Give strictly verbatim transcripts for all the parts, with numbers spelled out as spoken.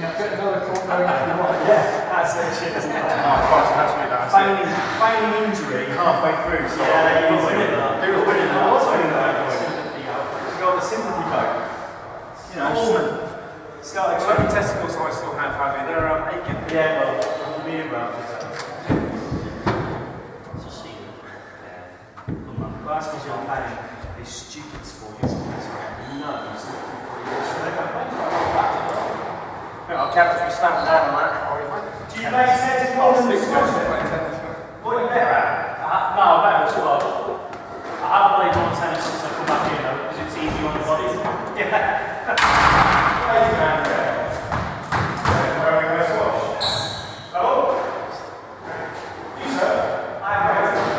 get another call going if you want. Yeah, that's it, shit, isn't it? Oh, Christ, that's me, that's Failing, failing injury halfway through. So yeah, he was winning that. He was winning that. I was winning that. He got the sympathy code. You know, Oh. started So the testicles I still have, have you? They're um, aching. yeah, well, me about it. Well, that's because you're playing these stupid sports. No, it's not I'll count if you stand down on that. Do you play tennis more than this? What are you better at? Uh, no, I'm better as well. I have played more tennis since I come back here though, because it's easy on the body. Yeah. Crazy man there. Wearing a watch. Oh? You, sir? I have a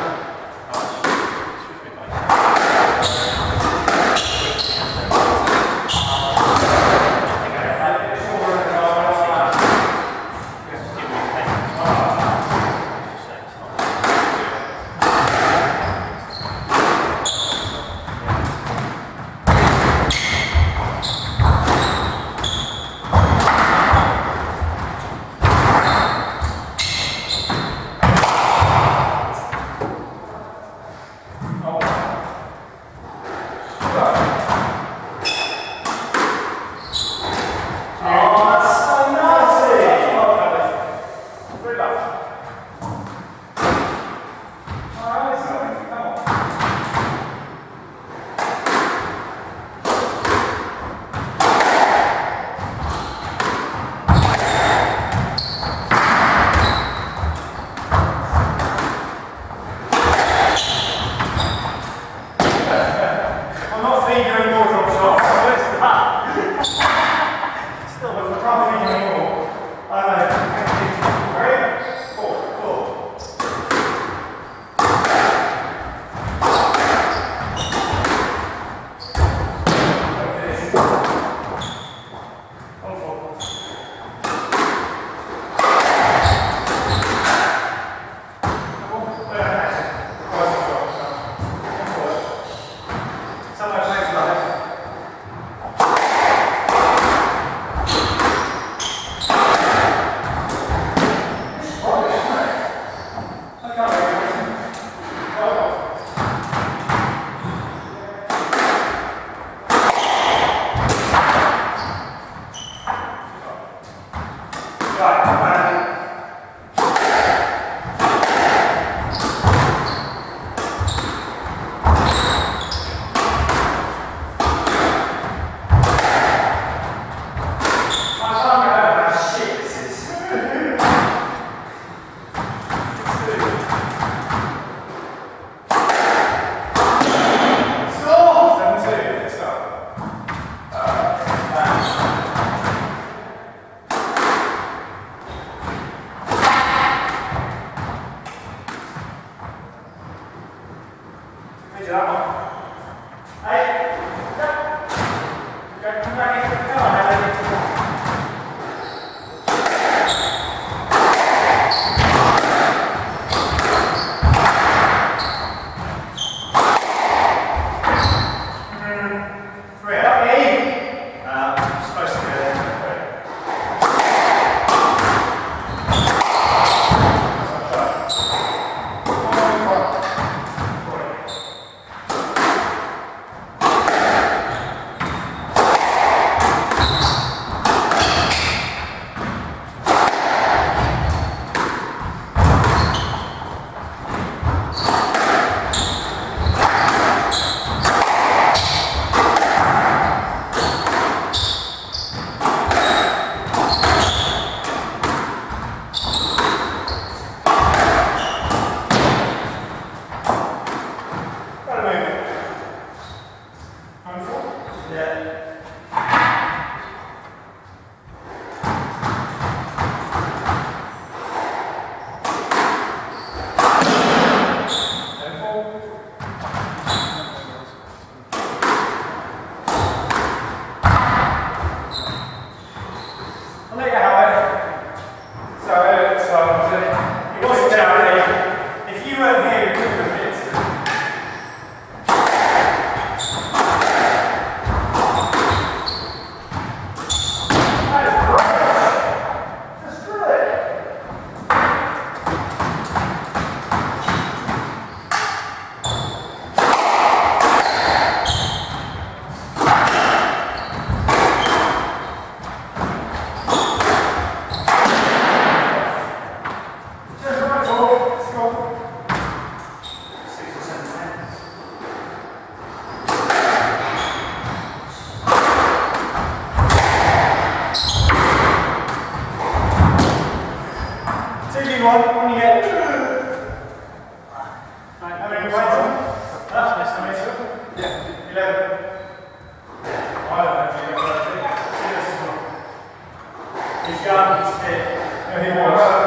How many points on? That's nice to meet you. Yeah. eleven. I don't actually know what I think. He's gone, he's fit. Yeah, he was.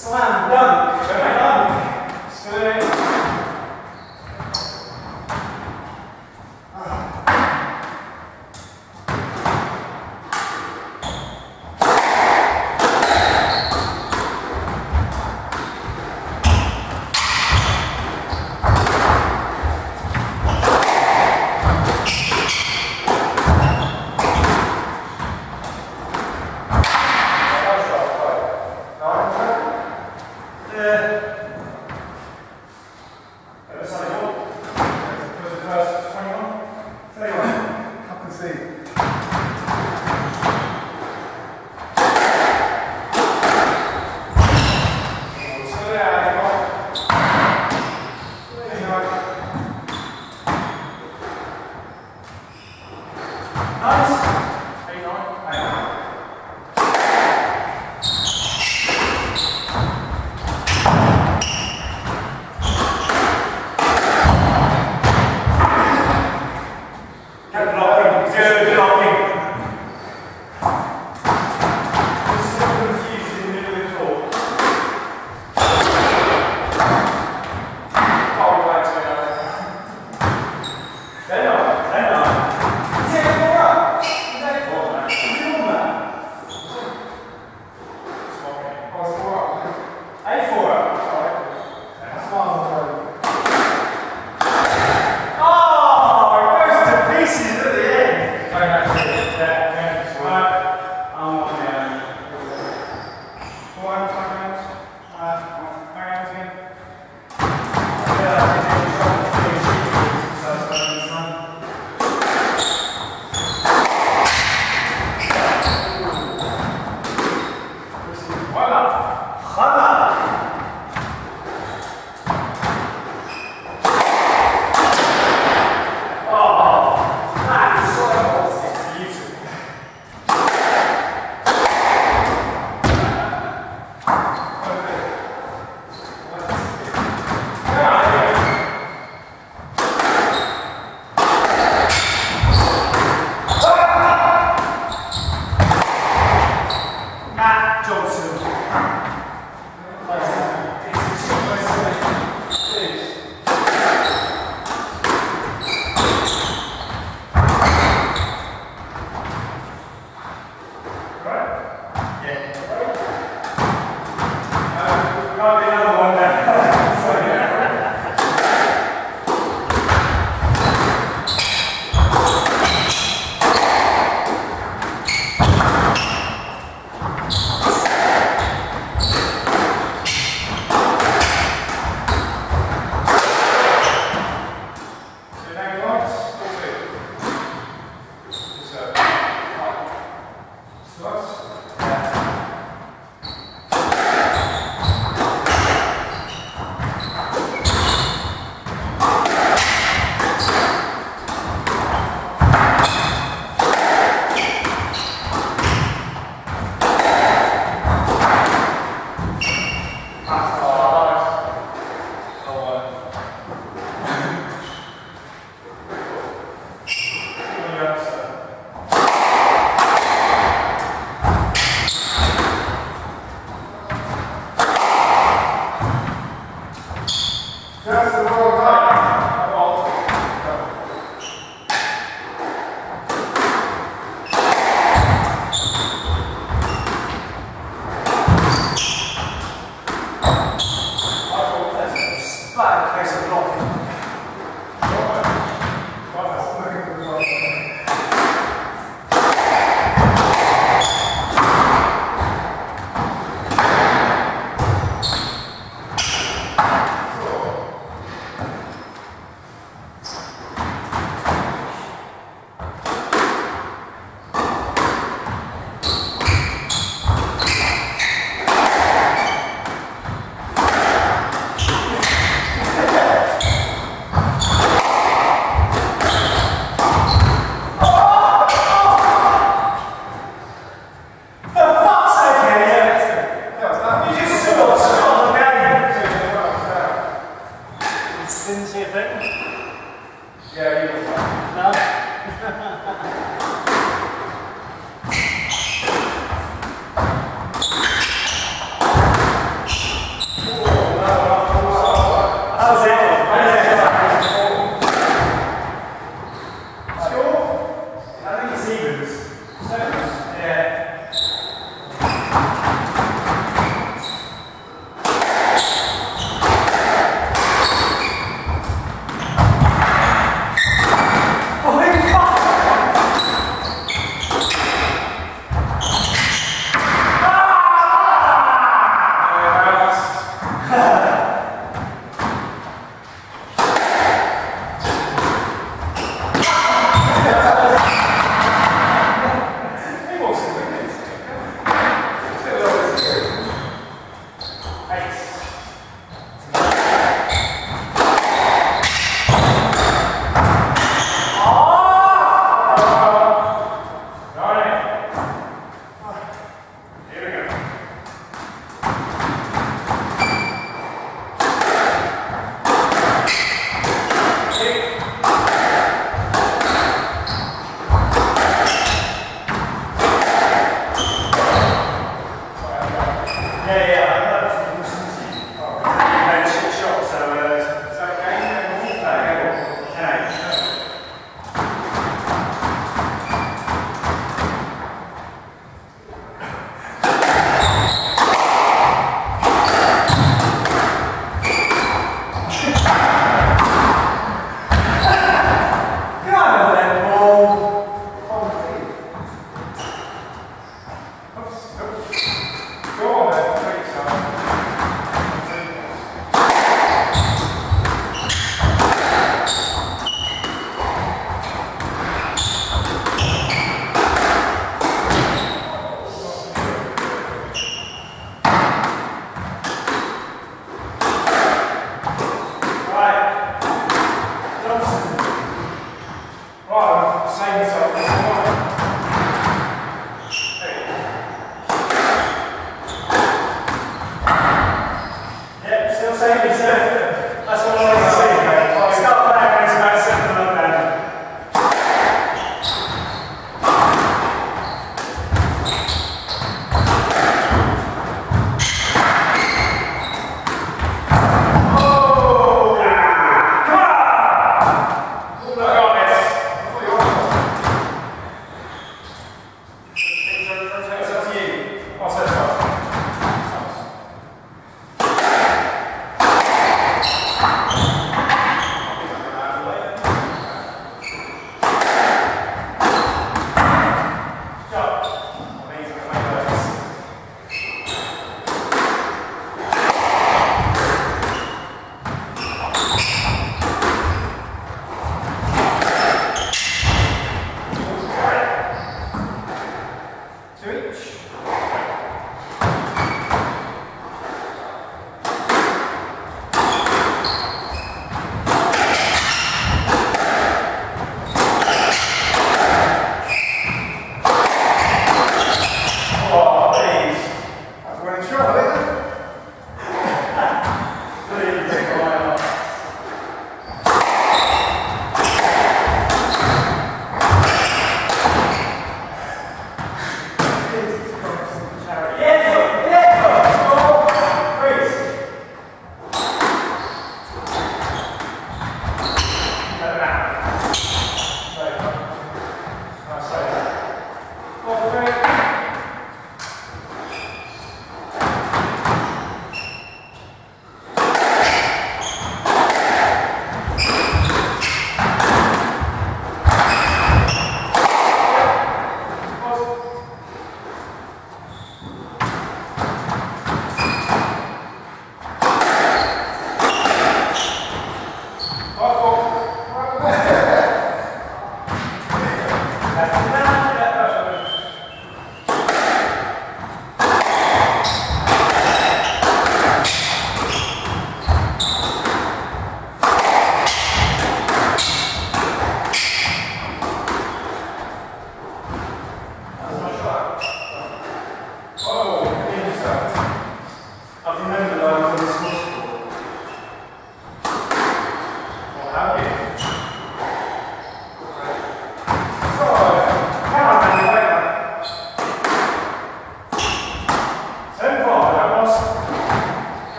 Slam dunk. Dunk. Still in it.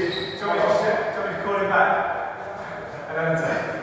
Do you want me to, do you want me to call him back? And then say.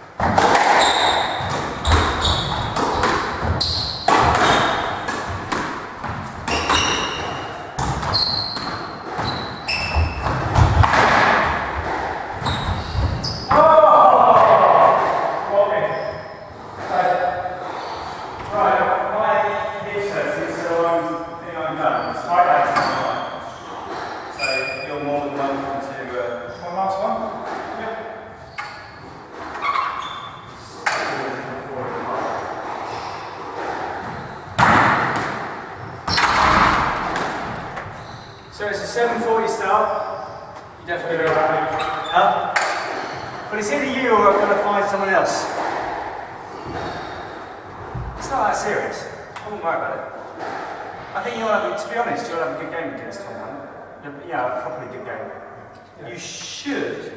So it's a seven forty start. You definitely go around. Huh? But it's either you or I'm going to find someone else. It's not that serious. I wouldn't worry about it. I think you'll have, to be honest, you'll have a good game against Tom Allen. Yeah, a properly good game. Yeah. You should.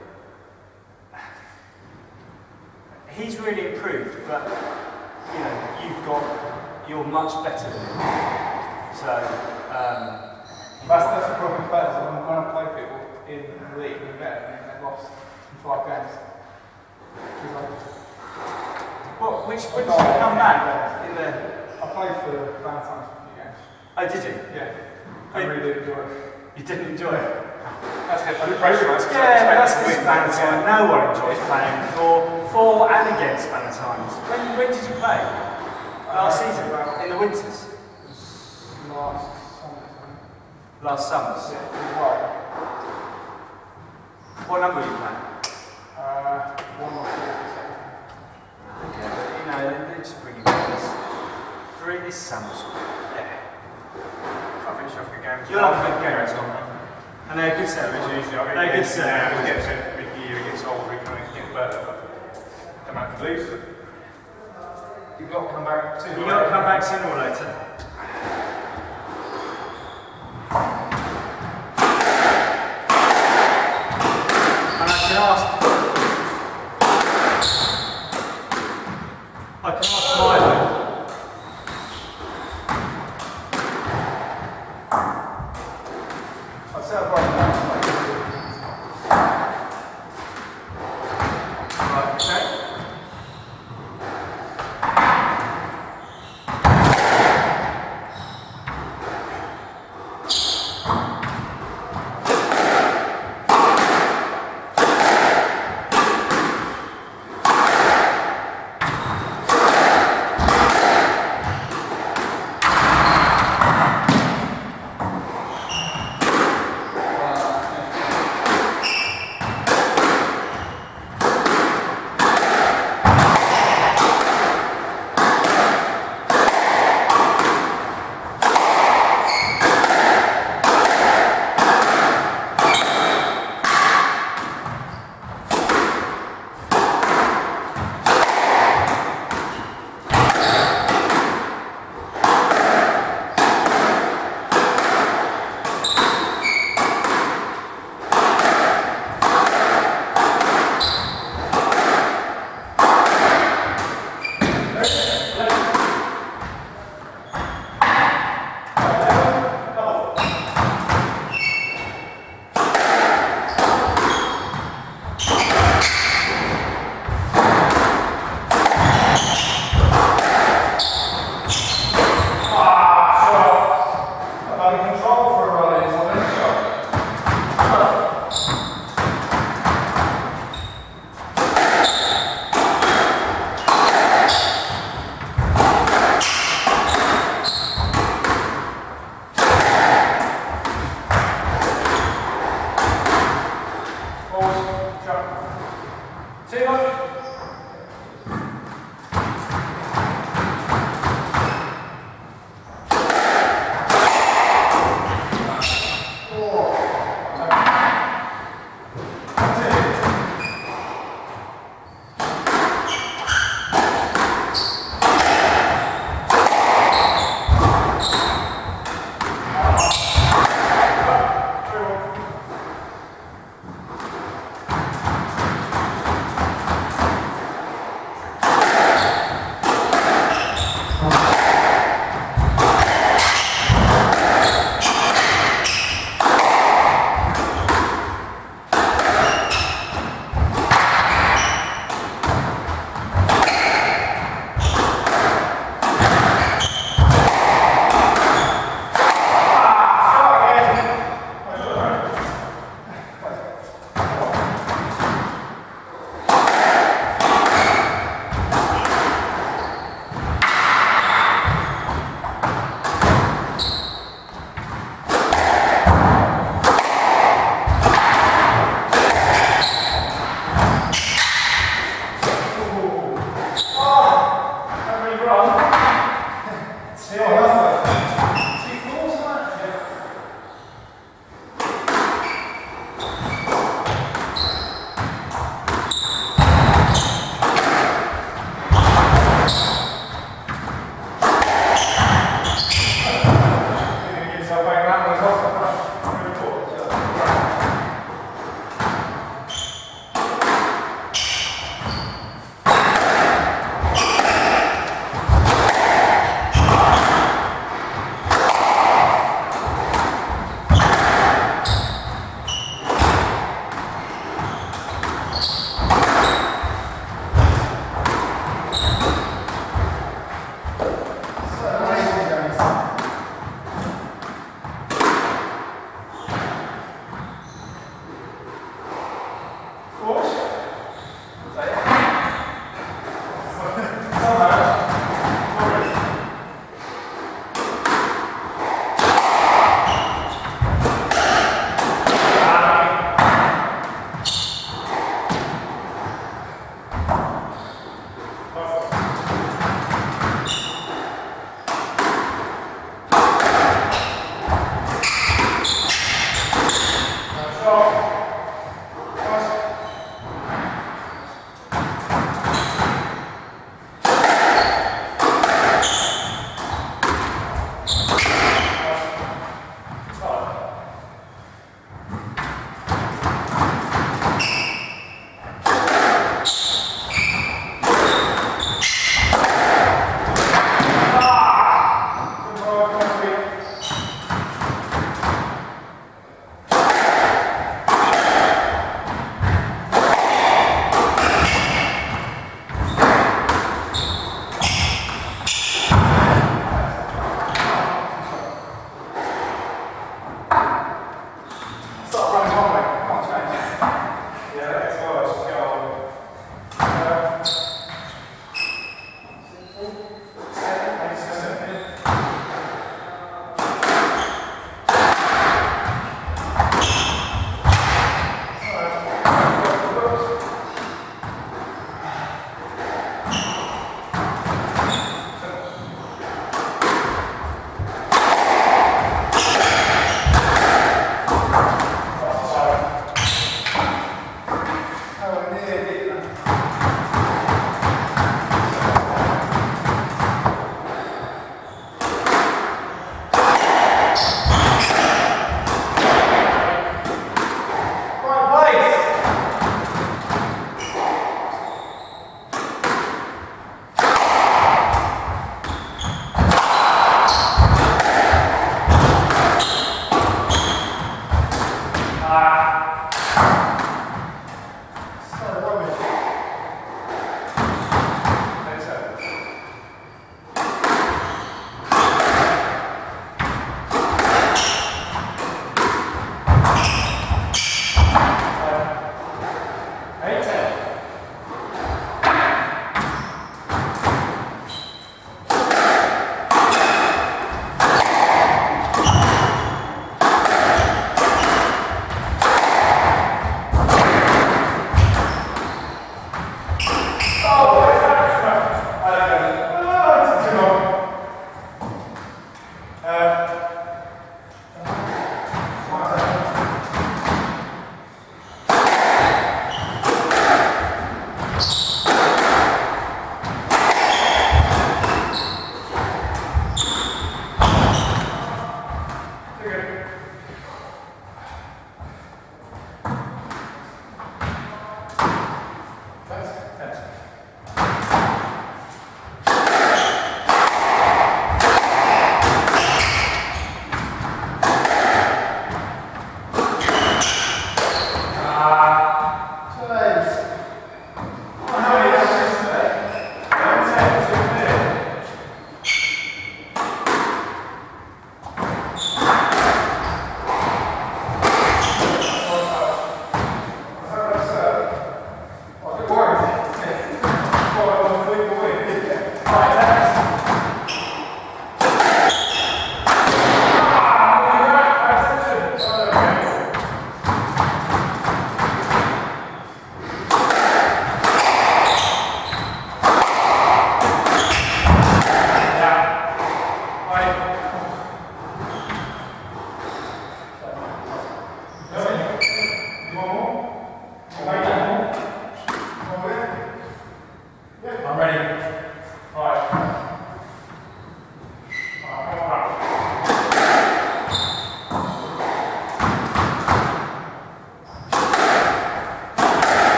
He's really improved, but you know, you've got, you're much better than him. So, um, That's, that's the problem with players. When, when I play people in the league, we're better and they've lost in five games. What? Which? When did you come back? In the. I played for Valentine's for a few games. Oh, did you? Yeah. I really did enjoy it. You didn't enjoy it? That's good. Under pressure, that's Yeah, but that's because Valentine. No one enjoys playing for, for and against Valentine's. When, when did you play? Last season? In the winters? Last summer. Last summers? Yeah, it was right. What number were you playing? Uh, one or two. Okay, but you know, they, they just bring you this. Three this summer. Yeah. I'll finish off good games. You'll have a good game, Tom. And they're good sellers. They're good sellers. We get to mid-year, it gets older, it kind of gets better, but the man can lose. You've got to come back sooner or You've got to come back sooner or later. And I can ask, I can ask Milo. I said right now. Right, okay.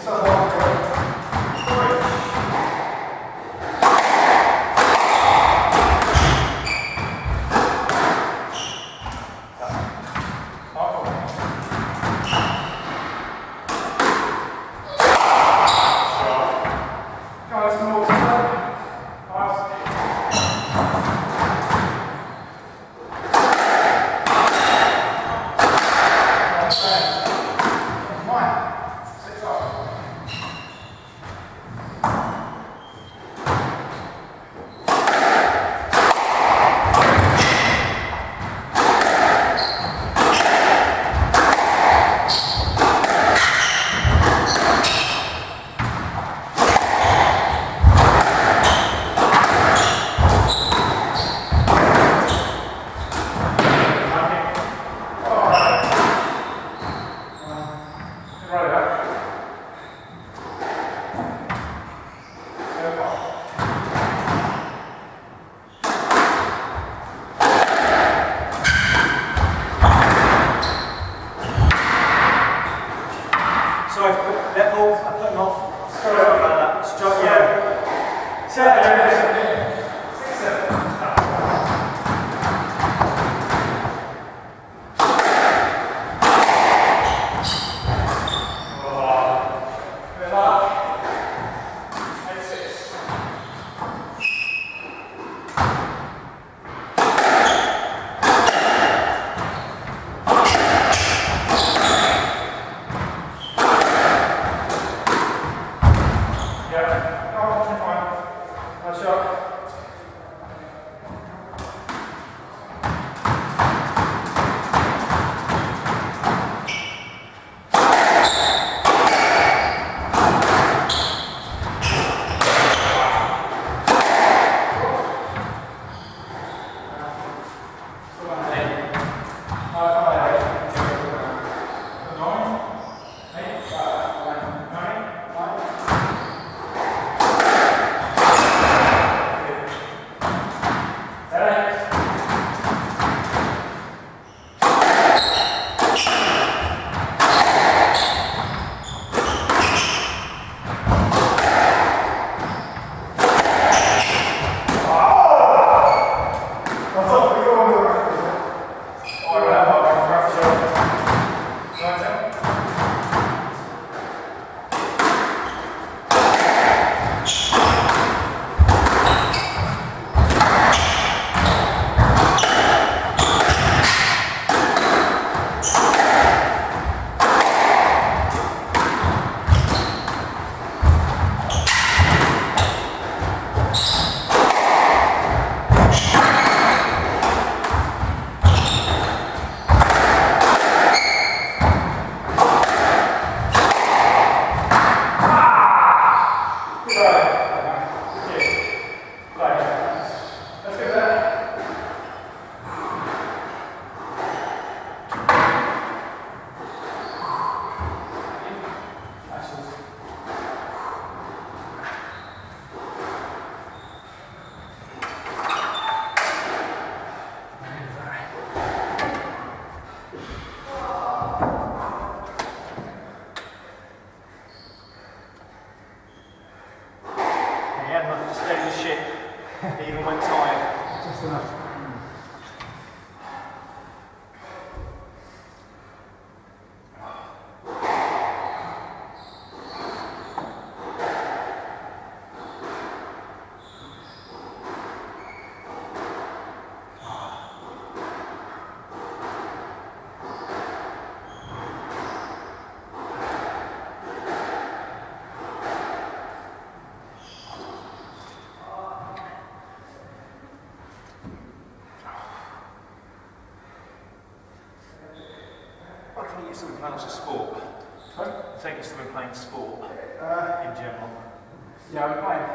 used to be playing lots of sport. Sorry? I think you used to be playing sport Uh, in general. yeah, I'm playing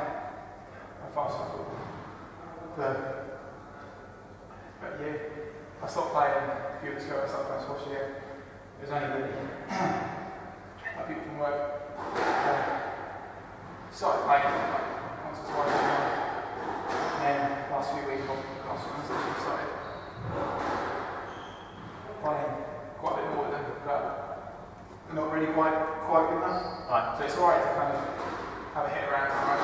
a fast football for about a year. I stopped playing a few years ago. I started playing squash again. It was only really like people from work. Uh, started playing like once or twice a month. And then last few weeks, last few months, I started playing quite a bit more with them, but not really quite quite good enough. Right. Right. So it's alright to kind of have a hit around, right?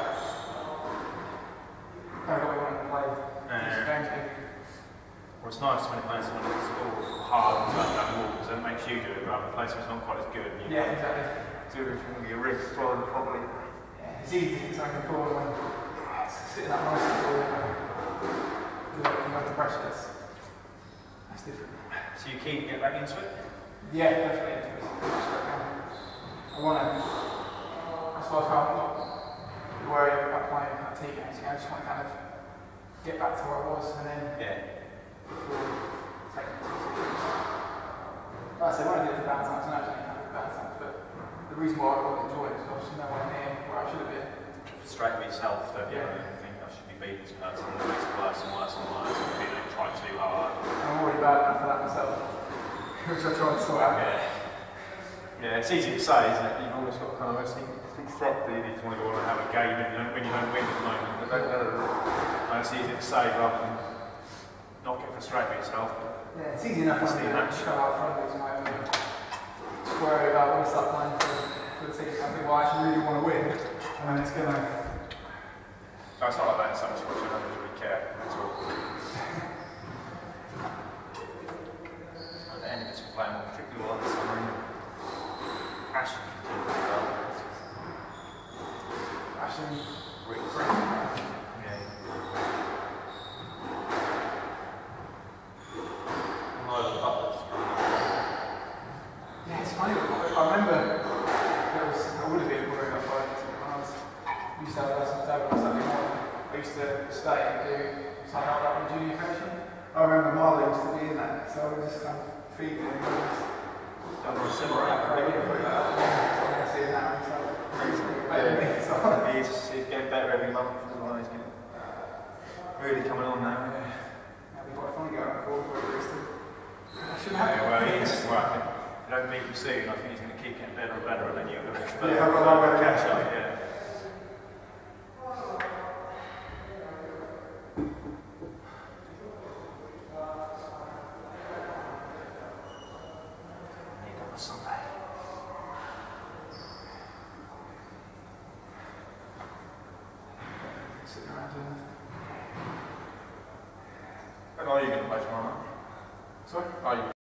Kind of what we want to play. Yeah. Games can Well, it's nice when you're playing someone who's all hard and flat down the wall, because it makes you do it rather than play someone who's not quite as good. And you Yeah, exactly. do everything with your wrist rather than probably. Yeah, it's easy to take a corner when it's sitting up nice and cool. You have the pressure. That's, that's different. So you keen to get back into it? Yeah, definitely. I want to. That's why I'm not worried about playing at T games. I just want to kind of get back to where I was and then Yeah. before taking it too seriously. Like I said, when I did it for bad times, and actually kind of for bad times, but the reason why I wasn't enjoying it is I was nowhere near where I should have been. Frustrate with yourself, don't you? Yeah. You think I should be beating this person, and it makes it worse and worse and worse, and you feel like you try too hard. I'm already bad enough for that myself, which I try to sort out. Yeah. Yeah, it's easy to say, isn't it? You've always got to kind of think, think step, do you? You want to go on and have a game and you don't, when you don't win at the moment. But don't, uh, it's easy to say rather than not get frustrated with yourself. Yeah, it's easy enough It's when the you match. come out front with my own. Just worry about when we start playing for, for the team. I think, well, I actually really want to win, and then it's going to. No, it's not like that in some sports, you don't really care at all. At the end of it's playing more particularly well this summer. Passion continues as well. Passion. Bricks. Yeah. Neither Butlers. Yeah, it's funny. I remember there was, I would have been worried about it when I was used to have lessons over on Sunday morning. I used to stay and do something like that on junior coaching. I remember Marley used to be in that, so I was just kind of feeding him. Done a similar Crazy, outcome. so I can see it now. So Yeah. He's, he's getting better every month as well. He's getting really coming on now. That'd be quite fun to go out and forward for Bristol. I should have. Yeah, well, he's well, I think if you don't meet him soon, I think he's going to keep getting better and better, and then you're going to Yeah, I've got a long way to catch go. up. Yeah. Need on a Sunday. Sitting around doing And are you going to play tomorrow night? Sorry? Are you?